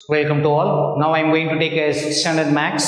Welcome to all. Now I am going to take a standard max.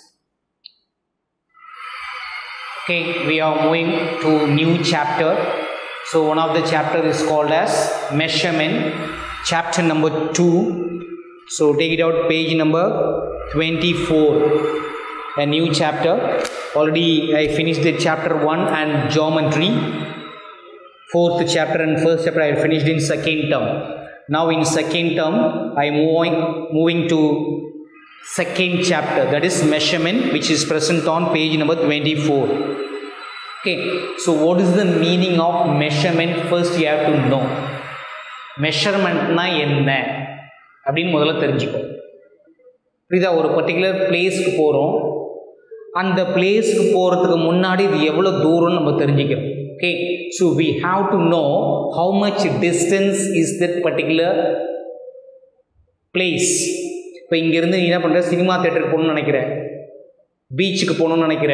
Okay, we are moving to new chapter. So one of the chapter is called as measurement, chapter number 2. So take it out, page number 24. A new chapter. Already I finished the chapter 1 and geometry. Fourth chapter and first chapter I finished in second term. Now in second term I am moving to second chapter, that is measurement, which is present on page number 24. Okay, so what is the meaning of measurement? First you have to know measurement na enna அப்படினு முதல்ல தெரிஞ்சுக்கோ. புரியுதா? ஒரு particular பிளேஸ்க்கு போறோம், அந்த பிளேஸ்க்கு போறதுக்கு முன்னாடி இது எவ்வளவு தூரம்னு நம்ம தெரிஞ்சுக்கணும். Okay, so we have to know how much distance is that particular place. இப்போ இங்கிருந்து நீ என்ன பண்ணுற, சினிமா தேட்டருக்கு போகணும்னு நினைக்கிற, பீச்சுக்கு போகணும்னு நினைக்கிற,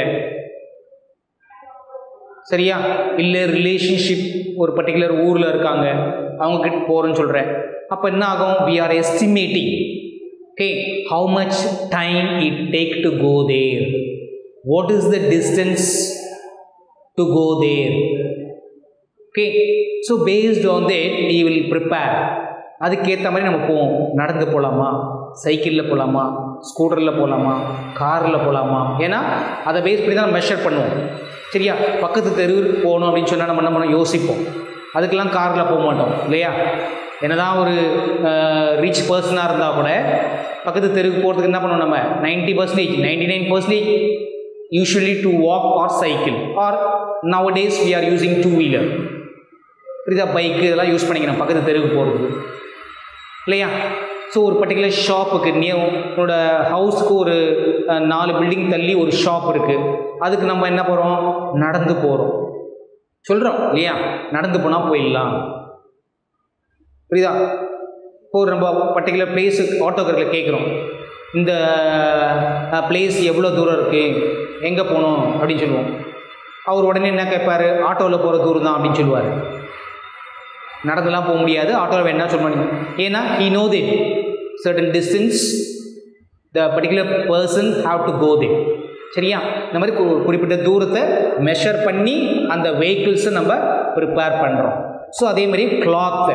சரியா? இல்லை ரிலேஷன்ஷிப் ஒரு பர்டிகுலர் ஊரில் இருக்காங்க, அவங்கக்கிட்ட போகிறேன்னு சொல்கிற. அப்போ என்ன ஆகும்? we are estimating, okay, how much time it take to go there, what is the distance to go there. Okay, so based on that we will prepare. அதுக்கேற்ற மாதிரி நம்ம போவோம். நடந்து போகலாமா, சைக்கிளில் போகலாமா, ஸ்கூட்டரில் போகலாமா, காரில் போகலாமா, ஏன்னா அதை பேஸ் பண்ணி தான் மெஷர் பண்ணுவோம். சரியா? பக்கத்து தெருவுக்கு போகணும் அப்படின்னு சொன்னால் நம்ம என்ன பண்ணோம், யோசிப்போம். அதுக்கெல்லாம் காரில் போக மாட்டோம் இல்லையா? என்னதான் ஒரு ரிச் பர்சனாக இருந்தால் கூட பக்கத்து தெருவுக்கு போகிறதுக்கு என்ன பண்ணுவோம், நம்ம 90%, 99% usually to walk or cycle, or nowadays we are using two-wheeler. புரியுதா? பைக்கு இதெல்லாம் யூஸ் பண்ணிக்கணும் பக்கத்து தெருவுக்கு போகிறதுக்கு இல்லையா? ஸோ ஒரு பர்டிகுலர் ஷாப்புக்கு, நீ உன்னோட ஹவுஸ்க்கு ஒரு 4 பில்டிங் தள்ளி ஒரு ஷாப் இருக்குது, அதுக்கு நம்ம என்ன போகிறோம், நடந்து போகிறோம் சொல்கிறோம் இல்லையா? நடந்து போனால் போயிடலாம். புரியுதா? இப்போ நம்ம பர்டிகுலர் பிளேஸுக்கு ஆட்டோக்காரில் கேட்குறோம், இந்த பிளேஸ் எவ்வளோ தூரம் இருக்குது, எங்கே போகணும் அப்படின்னு சொல்லுவோம். அவர் உடனே என்ன கேட்பார், ஆட்டோவில் போகிற தூரம் தான் அப்படின்னு சொல்லுவார். நடந்துலாம் போக முடியாது, ஆட்டோவில் வேணா சொல்லுவாங்க. ஏன்னா he know that certain distance the particular person have to go there. சரியா? இந்த மாதிரி குறிப்பிட்ட தூரத்தை மெஷர் பண்ணி அந்த வெஹிக்கிள்ஸை நம்ம ப்ரிப்பேர் பண்ணுறோம். ஸோ அதே மாதிரி cloth,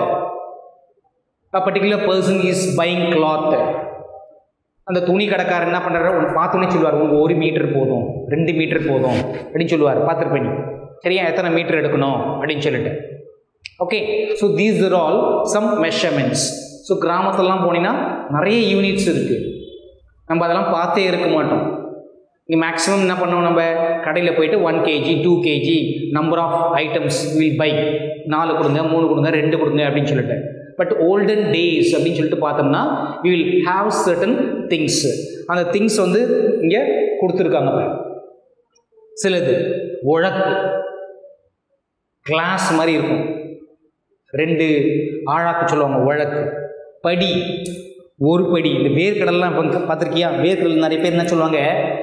a particular person is buying cloth. அந்த துணி கடைக்காரர் என்ன பண்ணுறாரு, ஒன்று பார்த்தோன்னே சொல்லுவார், உங்களுக்கு 1 மீட்டர் போதும், 2 மீட்டர் போதும் அப்படின்னு சொல்லுவார். பார்த்துருப்பேன். சரியா? எத்தனை மீட்டர் எடுக்கணும் அப்படின்னு சொல்லிட்டு. Okay, so these are all some measurements. So கிராமத்திலலாம் போனீங்கன்னா நிறைய யூனிட்ஸ் இருக்குது, நம்ம அதெல்லாம் பார்த்தே இருக்க மாட்டோம். இங்கே மேக்ஸிமம் என்ன பண்ணுவோம், நம்ம கடையில் போயிட்டு 1 kg 2 kg number of items will buy, 4 கொடுங்க, 3 கொடுங்க, 2 கொடுங்க அப்படின்னு சொல்லிட்டு. பட் ஓல்டன் டேஸ் அப்படின்னு சொல்லிட்டு பார்த்தோம்னா we will have certain things. அந்த திங்ஸ் வந்து இங்கே கொடுத்துருக்காங்க. சிலது உழக்கு கிளாஸ் மாதிரி இருக்கும், 2 ஆழாக்கு சொல்லுவாங்க உழக்கு. படி, 1 படி. இந்த வேர்க்கடலாம் இப்போ பார்த்துருக்கியா? வேர்க்கடல் நிறைய பேர் என்ன சொல்லுவாங்க,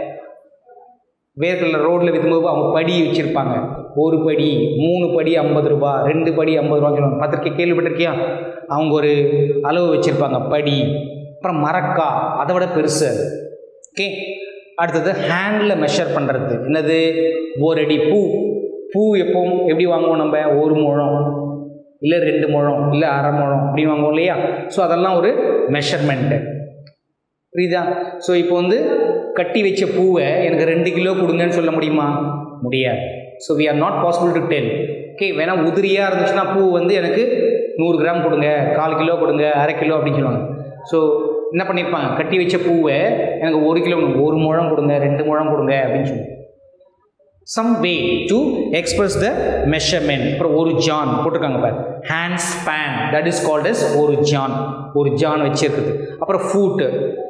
வேர்க்கடல ரோட்டில் விற்றும்போது அவங்க படி வச்சுருப்பாங்க. 1 படி 3 படி 50 ரூபா, 2 படி 50 ரூபான்னு சொல்லுவாங்க. பார்த்துருக்கே, கேள்விப்பட்டிருக்கியா? அவங்க ஒரு அளவு வச்சுருப்பாங்க படி. அப்புறம் மரக்கா, அதை விட பெருசு அது. ஓகே, அடுத்தது ஹேண்டில் மெஷர் பண்ணுறது. என்னது? 1 அடி பூ. பூ எப்பவும் எப்படி வாங்குவோம் நம்ம, 1 முழம் இல்லை 2 முழம் இல்லை 1/2 முழம் அப்படின்னு வாங்குவோம் இல்லையா? ஸோ அதெல்லாம் ஒரு மெஷர்மெண்ட்டு. புரியுதா? ஸோ இப்போ வந்து கட்டி வச்ச பூவை எனக்கு 2 கிலோ கொடுங்கன்னு சொல்ல முடியுமா? முடியாது. So we are not possible to tell. Okay, வேணா உதிரியாக இருந்துச்சுன்னா பூ வந்து எனக்கு 100 கிராம் கொடுங்க, 1/4 கிலோ கொடுங்க, 1/2 கிலோ அப்படின்னு சொல்லுவாங்க. ஸோ என்ன பண்ணியிருப்பாங்க, கட்டி வச்ச பூவை எனக்கு 1 கிலோ, 1 முழம் கொடுங்க, 2 முழம் கொடுங்க அப்படின்னு சொல்லுவாங்க. Some way to express the measurement. அப்புறம் 1 ஜான் போட்டிருக்காங்க பாரு, hand span, that is called as 1 ஜான். 1 ஜான் வச்சிருக்குது. அப்புறம் ஃபூட்டு,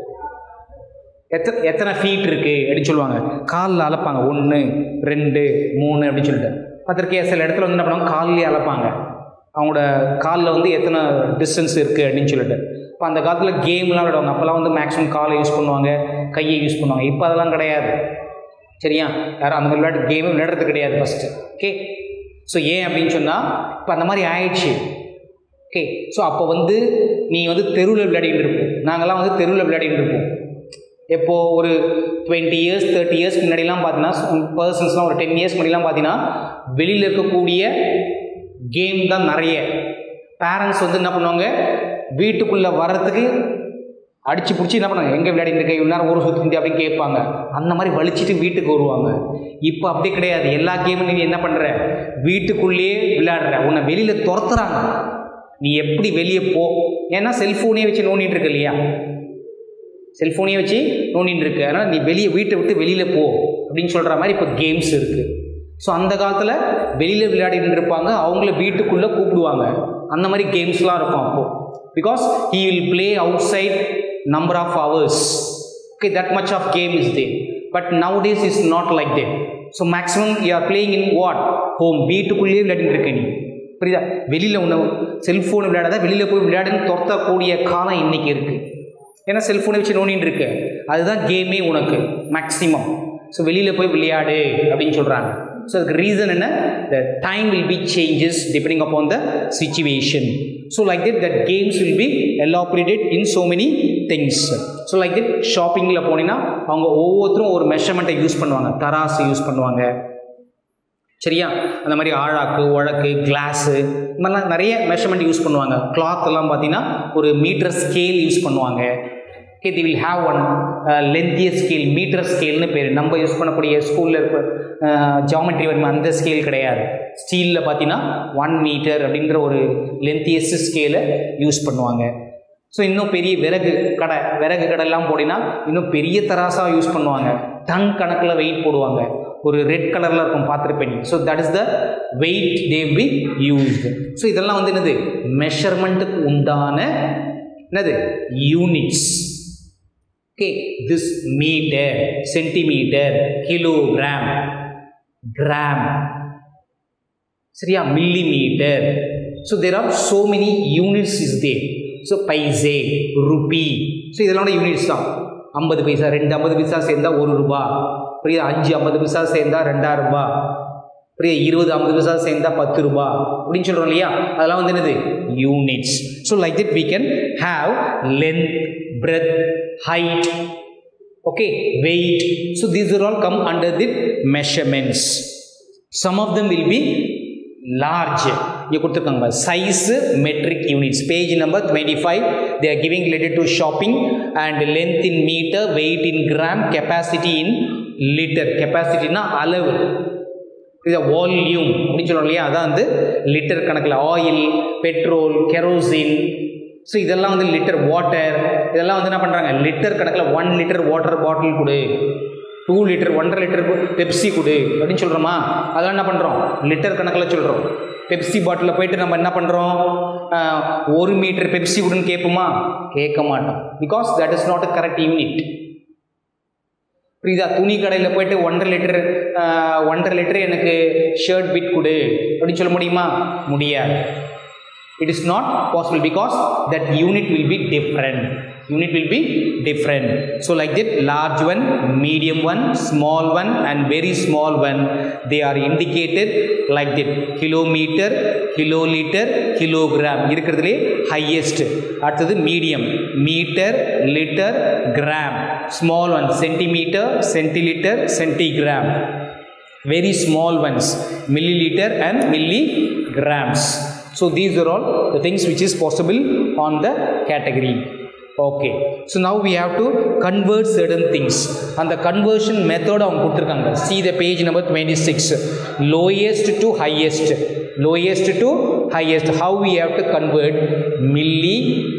எத்தனை ஃபீட் இருக்குது அப்படின்னு சொல்லுவாங்க. காலில் அளப்பாங்க, 1 2 3 அப்படின்னு சொல்லிட்டு. பார்த்துருக்கே, சில இடத்துல வந்து என்ன பண்ணுவாங்க, கால்லேயே அளப்பாங்க. அவங்களோட காலில் வந்து எத்தனை டிஸ்டன்ஸ் இருக்குது அப்படின்னு சொல்லிட்டு. இப்போ அந்த காலத்தில் கேம்லாம் விளையாடுவாங்க. அப்போல்லாம் வந்து மேக்ஸிமம் காலை யூஸ் பண்ணுவாங்க, கையை யூஸ் பண்ணுவாங்க. இப்போ அதெல்லாம் கிடையாது. சரியா? யாரும் அந்த மாதிரி கேமே விளையாடுறது கிடையாது ஃபஸ்ட்டு. ஓகே, ஸோ ஏன் அப்படின்னு சொன்னால் இப்போ அந்த மாதிரி ஆயிடுச்சு. ஓகே. ஸோ அப்போ வந்து நீ வந்து தெருவில் விளையாடிட்டு இருப்போம், நாங்கள்லாம் வந்து தெருவில் விளையாடிட்டு இருப்போம். எப்போது ஒரு 20 years 30 years முன்னாடிலாம் பார்த்தீங்கன்னா, பர்சன்ஸ்லாம் ஒரு 10 years முன்னாடிலாம் பார்த்தீங்கன்னா வெளியில் இருக்கக்கூடிய கேம் தான் நிறைய. பேரண்ட்ஸ் வந்து என்ன பண்ணுவாங்க, வீட்டுக்குள்ளே வர்றதுக்கு அடித்து பிடிச்சி என்ன பண்ணுவாங்க, எங்கே விளையாடிட்டு இருக்க, இவ்வளோ நேரம் ஊரை சுற்றி அப்படின்னு கேட்பாங்க. அந்த மாதிரி வலிச்சிட்டு வீட்டுக்கு வருவாங்க. இப்போ அப்படி கிடையாது. எல்லா கேமும் நீ என்ன பண்ணுற, வீட்டுக்குள்ளேயே விளையாடுற. உன்னை வெளியில் துரத்துறாங்க, நீ எப்படி வெளியே போ. ஏன்னா செல்ஃபோனே வச்சு நோண்டிட்டு இருக்க இல்லையா, செல்ஃபோனே வச்சு நோண்டிட்டு இருக்கு. அதனால் நீ வீட்டை விட்டு வெளியில் போ அப்படின்னு சொல்கிற மாதிரி இப்போ கேம்ஸ் இருக்குது. ஸோ அந்த காலத்தில் வெளியில் விளையாடிட்டு இருப்பாங்க, அவங்கள வீட்டுக்குள்ளே கூப்பிடுவாங்க. அந்த மாதிரி கேம்ஸ்லாம் இருக்கும் அப்போது. Because he will play outside number of hours. Okay, that much of game is there. But nowadays is not like that. So maximum you are playing in what? Home. வீட்டுக்குள்ளேயே விளையாடிட்டு இருக்க நீ. புரியுதா? வெளியில் உன்னை செல்ஃபோன் விளையாடாத, வெளியில் போய் விளையாடுன்னு துரத்தக்கூடிய காலம் இன்றைக்கி இருக்குது. ஏன்னா செல்ஃபோனை வச்சு நோண்டின்னு இருக்கு, அதுதான் கேமே உனக்கு மேக்ஸிமம். ஸோ வெளியில் போய் விளையாடு அப்படின்னு சொல்கிறாங்க. ஸோ அதுக்கு ரீசன் என்ன, the time will be changes depending upon the situation. So like that that games will be elaborated in so many things. So like that ஷாப்பிங்கில் போனீங்கன்னா அவங்க ஒவ்வொருத்தரும் ஒரு மெஷர்மெண்ட்டை யூஸ் பண்ணுவாங்க, தராசு யூஸ் பண்ணுவாங்க, சரியா? அந்த மாதிரி ஆழாக்கு, உழக்கு, கிளாஸு, இந்த மாதிரிலாம் நிறைய மெஷர்மெண்ட் யூஸ் பண்ணுவாங்க. கிளாத்லாம் பார்த்தீங்கன்னா ஒரு மீட்டர் ஸ்கேல் யூஸ் பண்ணுவாங்க. Okay, they will have one lengthier scale, metre ஸ்கேல்னு பேர். நம்ம யூஸ் பண்ணக்கூடிய ஸ்கூலில் இருக்க ஜாமெட்ரி வரும் அந்த ஸ்கேல் கிடையாது. ஸ்டீலில் பார்த்தீங்கன்னா 1 மீட்டர் அப்படின்ற ஒரு லென்த்தியஸ்ட் ஸ்கேலை யூஸ் பண்ணுவாங்க. ஸோ இன்னும் பெரிய விறகு கடைலாம் போனீங்கன்னா இன்னும் பெரிய தராசாக யூஸ் பண்ணுவாங்க. டன் கணக்கில் வெயிட் போடுவாங்க. ஒரு ரெட் கலரில் இருக்கும், பார்த்துருப்பேன். So that is the weight they be used. So இதெல்லாம் வந்து என்னது, மெஷர்மெண்ட்டுக்கு உண்டான என்னது units. Okay, this metre, centimetre, kilogram, gram, சரியா, millimetre. So there are so many units is there. So paise, rupee, so இதெல்லாம் யூனிட்ஸ் தான். 50 பைசா, 2 50 பைசா சேர்ந்தா 1 ரூபா, புரியுது? 5 50 பைசா சேர்ந்தா 2000 ரூபா, புரியுது? 20 50 பைசா சேர்ந்தா 10 ரூபா அப்படின்னு சொல்கிறோம் இல்லையா? அதெல்லாம் வந்து என்னது, units. So like that we can have length, breadth, height, okay, weight. So these are all come under the measurements. Some of them will be large. இங்கே கொடுத்துருக்காங்க size metric units, page number 25. They are giving related to shopping and length in meter, weight in gram, capacity in liter. Capacityனா அளவு, இது volume அப்படின்னு சொல்கிறோம் இல்லையா? அதான் வந்து litre கணக்கில். ஆயில், பெட்ரோல், கெரோசின், ஸோ இதெல்லாம் வந்து லிட்டர். வாட்டர், இதெல்லாம் வந்து என்ன பண்ணுறாங்க, லிட்டர் கணக்கில். 1 லிட்டர் வாட்டர் பாட்டில் கொடு, 2 லிட்டர் 1.5 லிட்டர் பெப்சி கொடு அப்படின்னு சொல்கிறோமா? அதெல்லாம் என்ன பண்ணுறோம், லிட்டர் கணக்கில் சொல்கிறோம். பெப்சி பாட்டிலில் போயிட்டு நம்ம என்ன பண்ணுறோம், 1 மீட்டர் பெப்சி கொடுன்னு கேட்போமா? கேட்க மாட்டோம். Because that is not a correct unit. புரியுதா? துணி கடையில் போயிட்டு 1.5 லிட்டர் எனக்கு ஷர்ட் பிட் கொடு அப்படின்னு சொல்ல முடியுமா? முடியாது. It is not possible because that unit will be different. Unit will be different. So like that, large one, medium one, small one and very small one, they are indicated like that. Kilometer, kiloliter, kilogram இருக்கிறதுலே highest. அடுத்தது medium, meter, liter, gram. Small one, centimeter, centiliter, centigram. Very small ones, milliliter and milligrams. So these are all the things which is possible on the category. Okay, so now we have to convert certain things. And the conversion method அவங்க கொடுத்துருக்காங்க. See the page number 26. Lowest to highest. Lowest to highest. How we have to convert milli,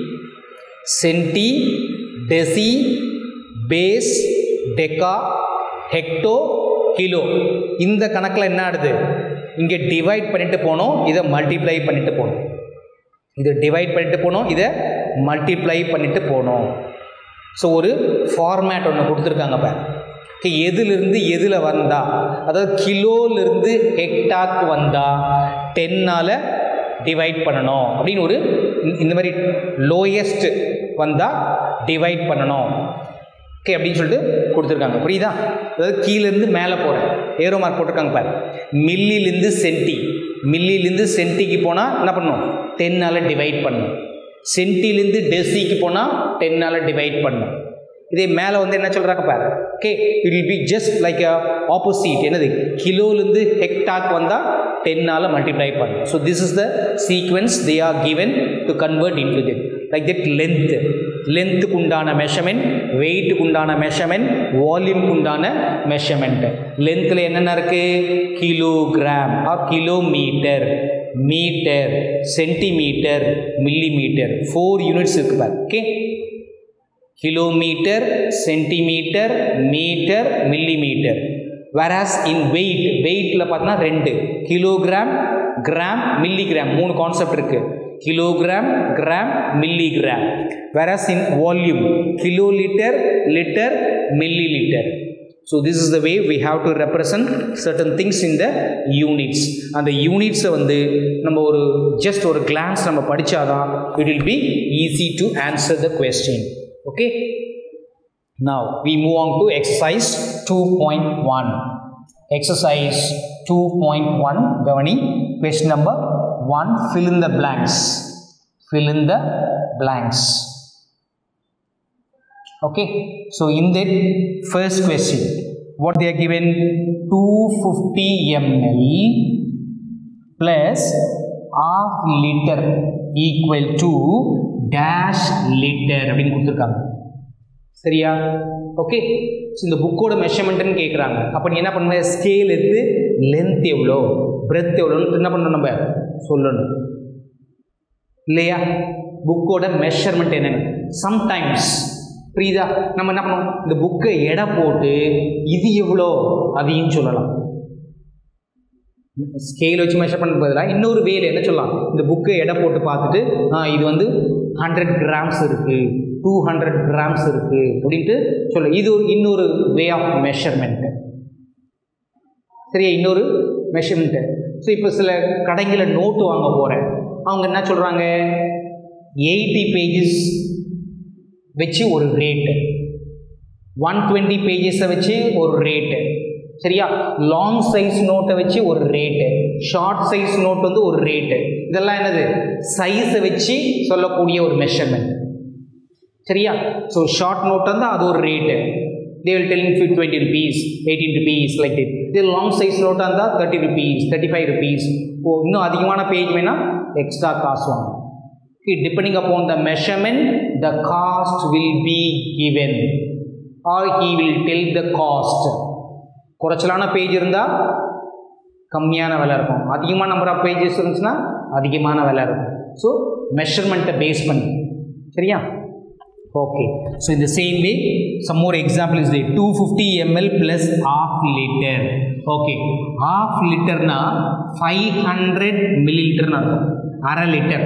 centi, deci, base, deca, hecto, kilo. இந்த கணக்கில் என்ன ஆடுது, இங்கே divide பண்ணிட்டு போனோம், இதை மல்டிப்ளை பண்ணிட்டு போனோம். இது டிவைட் பண்ணிட்டு போனோம், இதை மல்டிப்ளை பண்ணிட்டு போனோம். ஸோ ஒரு ஃபார்மேட் ஒன்று கொடுத்துருக்காங்க. இப்போ எதுலேருந்து எதில் வந்தா, அதாவது கிலோலேருந்து ஹெக்டாக்கு வந்தால் 10ஆல் டிவைட் பண்ணணும் அப்படின்னு ஒரு இந்த மாதிரி லோயஸ்ட் வந்தால் டிவைட் பண்ணணும். ஓகே அப்படின்னு சொல்லிட்டு கொடுத்துருக்காங்க. புரியுதா? அதாவது கீழேருந்து மேலே போகிறேன், ஏரோ மார்க் போட்டிருக்காங்க பாரு. மில்லிலேருந்து சென்டி, மில்லிலேருந்து சென்டிக்கு போனால் என்ன பண்ணணும், 10ஆல் டிவைட் பண்ணணும். சென்டிலேருந்து டெசிக்கு போனால் 10ஆல் டிவைட் பண்ணணும். இதே மேலே வந்து என்ன சொல்கிறாங்க பாரு. Okay, it will be just like a opposite. என்னது, கிலோலேருந்து ஹெக்டாக்கு வந்தால் 10ஆல் மல்டிப்ளை பண்ணணும். So this is the sequence they are given to convert into that. Like that லென்த்துக்கு உண்டான மெஷர்மெண்ட், வெயிட்டுக்கு உண்டான மெஷர்மெண்ட், வால்யூம்க்கு உண்டான மெஷர்மெண்ட். லென்த்தில் என்னென்ன இருக்குது, kilogram or kilometre, metre, centimetre, millimetre, 4 units இருக்குது பாரு. Okay, kilometre, centimetre, metre, millimetre. whereas in வெயிட்டில் பார்த்தோன்னா 2, கிலோகிராம், கிராம், மில்லிகிராம், 3 கான்செப்ட் இருக்குது. Kilogram, gram, milligram. whereas in volume kilolitre, litre, millilitre. So this is the way we have to represent certain things in the units. அந்த யூனிட்ஸை வந்து நம்ம ஒரு just ஒரு glance நம்ம படித்தாதான் it will be easy to answer the question. Okay, now we move on to exercise 2.1. exercise 2.1 gavani, question number 1, fill in the blanks. Okay, so in that first question what they are given, 250 ml plus half liter equal to dash liter அப்படின்னு கொடுத்துருக்காங்க. சரியா? Okay, so இந்த புக்கோட மெஷர்மெண்ட்னு கேட்குறாங்க. அப்போ நீ என்ன பண்ணுவேன், ஸ்கேல் எடுத்து லென்த் எவ்வளோ, பிரெத் எவ்வளோன்னு என்ன பண்ணணும், நம்ம சொல்லணும் இல்லையா? புக்கோட மெஷர்மெண்ட் என்னென்னு. சம்டைம்ஸ் புரியுதா, நம்ம என்ன பண்ணுவோம், இந்த புக்கை எடை போட்டு இது எவ்வளோ அதையும் சொல்லலாம். ஸ்கேல் வச்சு மெஷர் பண்ண பதிலாக இன்னொரு வேலை என்ன சொல்லலாம், இந்த புக்கை எடை போட்டு பார்த்துட்டு இது வந்து 100 கிராம்ஸ் இருக்குது, 200 கிராம்ஸ் இருக்குது அப்படின்ட்டு சொல்ல. இது ஒரு இன்னொரு வே ஆஃப் மெஷர்மெண்ட்டு. சரியா, இன்னொரு மெஷர்மெண்ட்டு. ஸோ இப்போ சில கடைகளில் நோட்டு வாங்க போகிறேன், அவங்க என்ன சொல்கிறாங்க, 80 பேஜஸ் வச்சு ஒரு ரேட்டு, 120 பேஜஸை வச்சு ஒரு ரேட்டு. சரியா, லாங் சைஸ் நோட்டை வச்சு ஒரு ரேட்டு, ஷார்ட் சைஸ் நோட் வந்து ஒரு ரேட்டு. இதெல்லாம் என்னது, சைஸை வச்சு சொல்லக்கூடிய ஒரு மெஷர்மெண்ட். சரியா, ஸோ ஷார்ட் நோட் வந்து அது ஒரு rate, they will tell you 20 rupees, 18 rupees like that. இதே லாங் சைஸ் நோட்டாக இருந்தால் 30 rupees, 35 rupees. இன்னும் அதிகமான பேஜ் வேணால் எக்ஸ்ட்ரா காசு வாங்க. Depending upon the measurement, the cost will be given or he will tell the cost. குறைச்சலான பேஜ் இருந்தால் கம்மியான விலை இருக்கும், அதிகமான நம்பர் ஆஃப் பேஜஸ் இருந்துச்சுன்னா அதிகமான விலை இருக்கும். ஸோ மெஷர்மெண்ட்டை பேஸ் பண்ணி. சரியா, ஓகே. ஸோ இந்த same way some more example is 250 ml plus half liter. Okay, half லிட்டர்னா 500 மில்லிலிட்டர்னு அர்த்தம். அரை லிட்டர்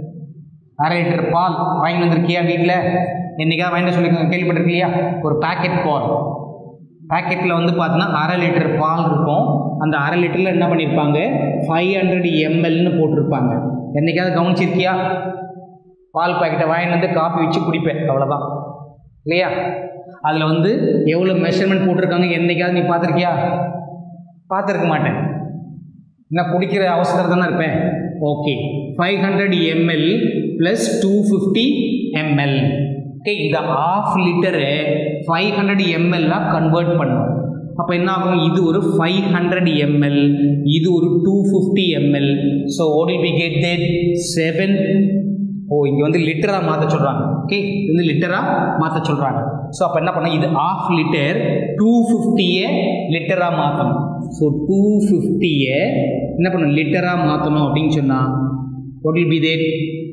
பால் வாங்கி வந்திருக்கியா வீட்டில், என்றைக்காவது வாங்கிட்டு சொல்லி கேள்விப்பட்டிருக்கியா? ஒரு பேக்கெட் பால், பேக்கெட்டில் வந்து பார்த்தீங்கன்னா அரை லிட்டர் பால் இருக்கும். அந்த அரை லிட்டரில் என்ன பண்ணியிருப்பாங்க, 500 mlன்னு போட்டிருப்பாங்க. என்றைக்காவது கவனிச்சிருக்கியா? பால் பாக்கெட்டை வாங்கிட்டு வந்து காப்பி வச்சு குடிப்பேன், அவ்வளோதான் இல்லையா? அதில் வந்து எவ்வளோ மெஷர்மெண்ட் போட்டிருக்காங்க என்றைக்காவது நீ பார்த்துருக்கியா? பார்த்துருக்க மாட்டேன், நான் குடிக்கிற அவசரம் தானே இருப்பேன். Okay, 500 ml plus 250 ml. Okay, இந்த ஆஃப் லிட்டரை 500 ml-ஆக கன்வெர்ட் பண்ணணும். அப்போ என்ன ஆகும், இது ஒரு 500 ml, இது ஒரு 250 ml. So what will we get that 7. இங்கே வந்து லிட்டராக மாற்ற சொல்கிறாங்க. ஓகே, இது வந்து லிட்டராக மாற்ற சொல்கிறாங்க. ஸோ அப்போ என்ன பண்ண, இது ஆஃப் லிட்டர் 250-ஐ லிட்டராக மாற்றணும். ஸோ 250-ஐ என்ன பண்ணணும், லிட்டராக மாற்றணும் அப்படின்னு சொன்னால் what will be that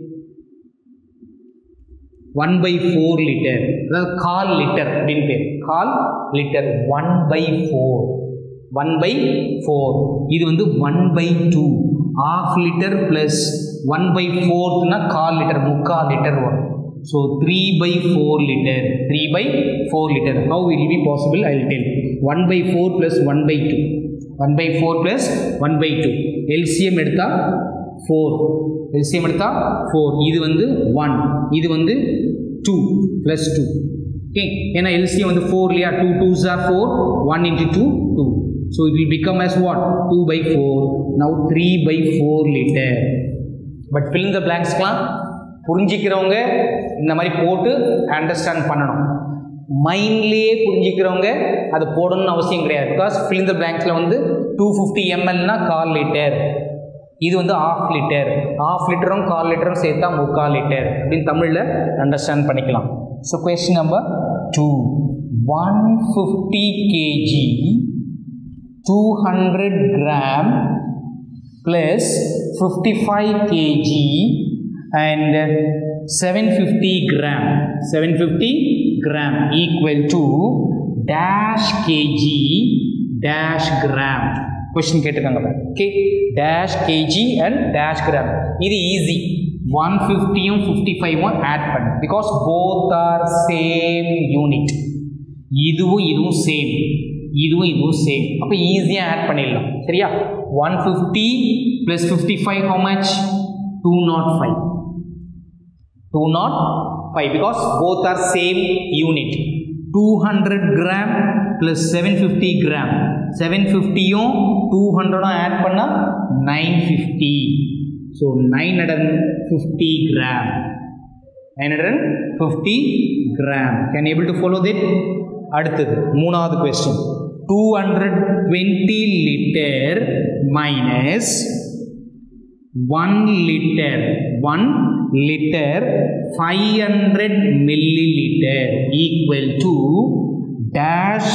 1/4 litre, அதாவது 1/4 லிட்டர் அப்படின்னு பேர். 1/4 லிட்டர் 1/4. இது வந்து 1/2. half லிட்டர் ப்ளஸ் 1/4னா 1/4 லிட்டர், 3/4 லிட்டர் வரும். So 3/4 litre. 3/4 litre. how will it be possible, I will tell. 1/4 plus 1/2. 1/4 plus 1/2. LCM எடுத்தால் 4. LCM எடுத்தால் 4. இது வந்து 1, இது வந்து 2 plus 2. ஓகே, ஏன்னா LCM வந்து 4 இல்லையா, 2 2s are 4, 1 into 2 2. So it will become as what? 2 by 4. Now 3 by 4 liter. But fill in the blanks லாம் புரிஞ்சிக்கிறவங்க இந்த மாதிரி போட்டு அண்டர்ஸ்டாண்ட் பண்ணணும். மைண்ட்லேயே புரிஞ்சிக்கிறவங்க அது போடணும்னு அவசியம் கிடையாது. பிகாஸ் fill in the blanksல வந்து 250 mlனா 1/4 லிட்டர், இது வந்து 1/2 லிட்டர், 1/2 லிட்டரும் 1/4 லிட்டரும் சேர்த்தா 3/4 லிட்டர் அப்படின்னு தமிழில் அண்டர்ஸ்டாண்ட் பண்ணிக்கலாம். So question number 2, 150 kg 200 gram plus 55 kg and 750 gram equal to dash kg dash gram. Question கேட்டிருக்காங்க பாரு. Okay, dash kg and dash gram. இது ஈஸி. 150யும் 55யும் ஆட் பண்ணு. Because both are same unit. இதுவும் சேம், இதுவும் same. அப்போ ஈஸியாக ஆட் பண்ணிடலாம். சரியா? 150 plus 55 how much? 205. 205 because both are same unit. 200 gram plus 750 gram. 750யும் 200ம் ஆட் பண்ணா 950. So 950 gram. 950 gram. Can you able to follow that? அடுத்தது மூணாவது question. 220 liter minus 1 liter 500 milliliter equal to dash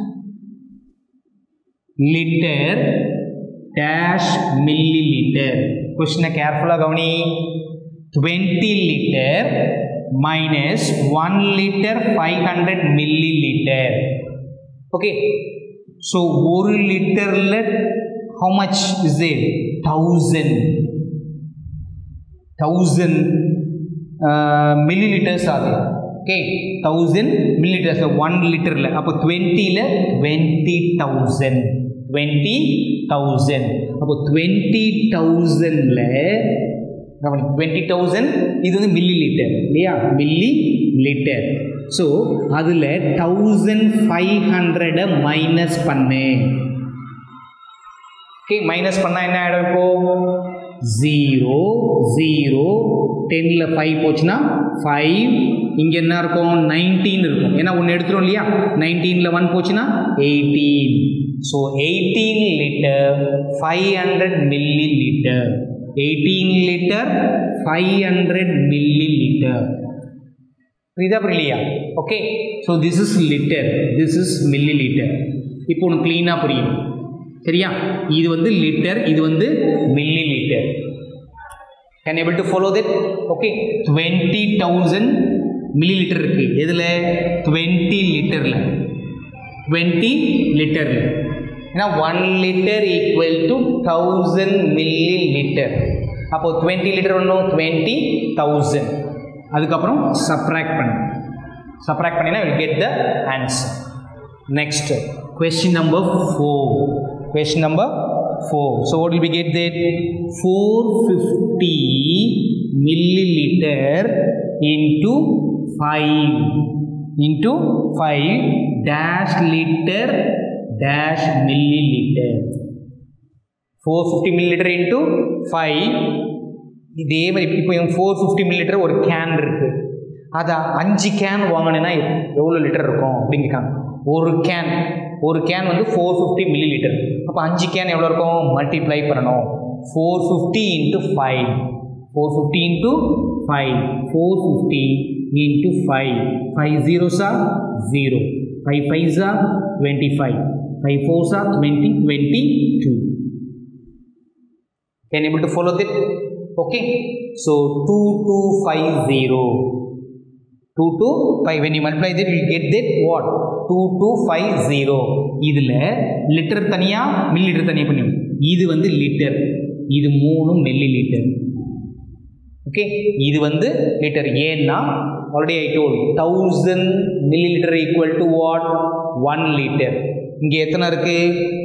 liter dash milliliter. Question careful கவனி. 20 liter minus 1 liter 500 milliliter. Okay, so 1 liter how much is it? 1000 milliliters are there. Okay, 1000 milliliters 1 liter la. அப்போ 20 ல 20,000. அப்போ 20,000 ல 20,000 இது வந்து millilitre இல்லையா? Millilitre. So அதில் 1500 minus பண்ணு. ஓகே, மைனஸ் பண்ணால் என்ன ஆகிடும்? இப்போ 0 0 10ல் 5 போச்சுன்னா 5, இங்கே என்ன இருக்கும்? 19 இருக்கும். ஏன்னா ஒன்று எடுத்துரும் இல்லையா? 19ல் 1 போச்சுன்னா 18. So 18 litre 500 millilitre. 18 liter 500 milliliter. புரியுதா புரியலையா? Okay, so this is litre, this is millilitre. இப்போ உனக்கு க்ளீனாக புரியும். சரியா? இது வந்து லிட்டர், இது வந்து millilitre. Can able to follow that? Okay, 20,000 millilitre இருக்கு. எதில்? 20 லிட்டரில். 20 லிட்டரில். ஏன்னா 1 litre equal to 1000 millilitre. அப்போ 20 லிட்டர் ஒன்றும் 20,000. அதுக்கப்புறம் சப்ராக்ட் பண்ணினா will get the answer. Next question number 4. Question number 4. So what will we get that? 450 millilitre into 5 dash liter dash milliliter. 450 milliliter into 5. இதே மாதிரி இப்போ 450 milliliter ஒரு can இருக்கு. அதை 5 கேன் வாங்கினேன்னா எவ்வளோ லிட்டர் இருக்கும் அப்படிங்கிறாங்க. ஒரு கேன் வந்து 450 milliliter. அப்போ 5 கேன் எவ்வளோ இருக்கும்? மல்டிப்ளை பண்ணணும். 450 into 5. 450 into 5. 450 into 5. 5 zeros are 0. 5 5s are 25. 5 4s are 20, 22. Can you able to follow that? Okay. So 2250. 225. When you multiply that, you will get that what? 2250. இதில் litre தனியாக milli litre தனியாக பண்ணும். இது வந்து litre, இது 3 milli litre. Okay, இது வந்து litre. ஏன்னா already I told 1000 millilitre equal to what? 1 litre. இங்கே எத்தனை இருக்குது?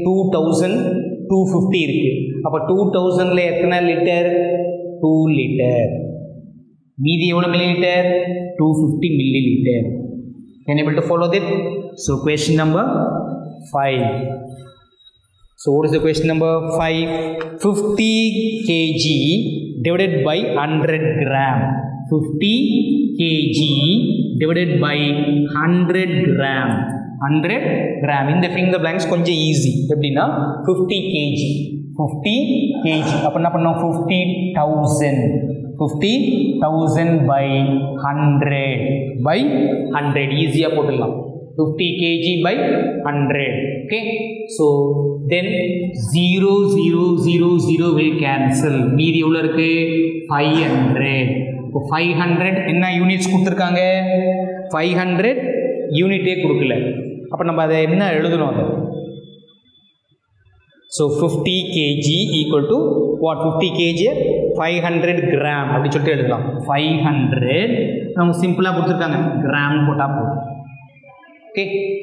2250 இருக்குது. அப்போ 2000ல் எத்தனை லிட்டர்? 2 லிட்டர். மீதி எவ்வளோ millilitre? 250 millilitre. Can you able to follow that? So question number 5. So what is the question number 5? 50 kg divided by 100 gram. 50 kg divided by 100 gram. 100 gram. In the fill in the blanks கொஞ்சம் easy. எப்படின்னா 50 kg. 50 kg. அப்ப என்ன பண்ணோம்? 50,000. 50,000 by 100 by 100. ஈஸியாக போட்டுடலாம். 50 kg by 100. Okay, so then 0 0 0 0 will cancel. மீதி எவ்வளோ இருக்கு? 500. இப்போ 500 என்ன யூனிட்ஸ் கொடுத்துருக்காங்க? 500 யூனிட்டே கொடுக்கல. அப்போ நம்ம அதை என்ன எழுதணும்? அதை so 50 kg equal to what? 50 kg 500 gram அப்படி சொல்லிட்டு எழுதலாம். 500 நம்ம சிம்பிளாக கொடுத்துருக்காங்க, கிராம் போட்டால் போதும். ஓகே,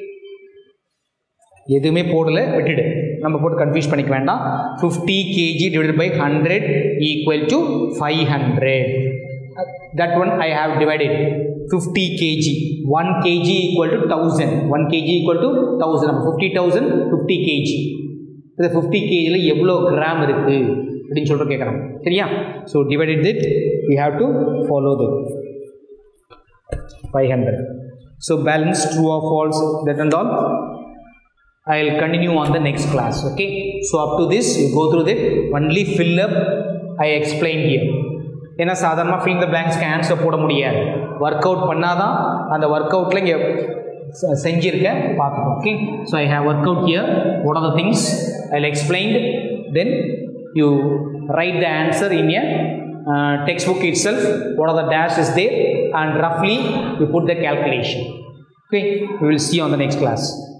எதுவுமே போடல, விட்டுடு, நம்ம போட்டு கன்ஃபியூஸ் பண்ணிக்க வேண்டாம். 50 kg divided by 100 equal to 500. That one I have divided. 50 kg 1 kg equal to 1000. 1 kg equal to 1000. 50,000 50 kg. இந்த 50 kg எவ்வளோ கிராம் இருக்குது அப்படின்னு சொல்லிட்டு கேட்குறாங்க. சரியா? So divided it we have to follow the 500. So balance true or false, that and all I will continue on the next class. Okay, so up to this you go through that, only fill up I explained here. ஏன்னா சாதாரணமாக fill in the blanks answer போட முடியாது, work out பண்ணாதான் அந்த work அவுட்டில் இங்கே செஞ்சிருக்கேன் பார்த்துக்கணும். ஓகே, so I have work out here, what are the things I will explained, then you write the answer in a textbook itself, what are the dash is there, and roughly you put the calculation. Okay, we will see on the next class.